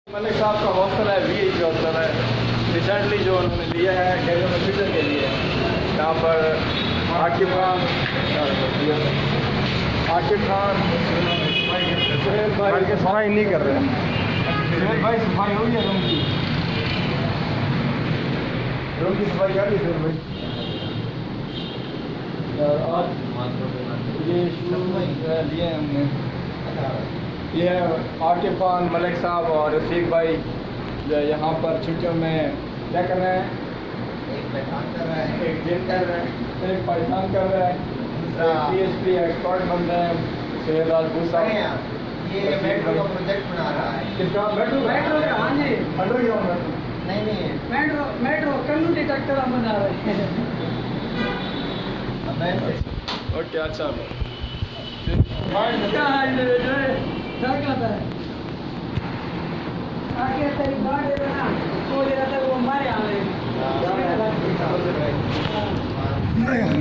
मलिक साहब का हॉस्टल है, VH हॉस्टल है। रिसेंटली जो उन्होंने लिया है कैजुअल विजिटर के लिए, यहाँ पर आकिब खान सुहेल भाई के सफाई नहीं कर रहे हैं। सुहेल भाई सफाई हो गई है रूम की सफाई कर ली सुहेल भाई। आज ये लिए हमने, ये है आकिब खान, मलिक साहब और रफीक भाई जो यहाँ पर छुट्टियों में क्या कर रहे हैं? एक परेशान कर रहा है, एक जिम कर रहे हैं, एक परेशान कर रहा है, एक PhD एक्सपर्ट बन रहे हैं। सुहेल राजपूत साहब ये मेट्रो का प्रोजेक्ट बना रहा है। किसका? मेट्रो का? हाँ जी, अंडरग्राउंड मेट्रो। नहीं मेट्रो कल्लू डिटेक्टर हम बना रहे हैं। ओके अच्छा क्या हाल है क्या कहता है? आगे तेरी बात है ना, वो जरा तक वो हमारे यहाँ